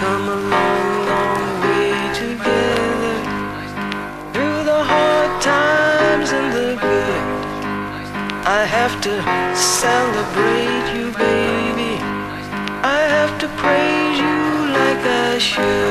come a long, long way together. Through the hard times and the good, I have to celebrate you, baby. I have to praise you like I should.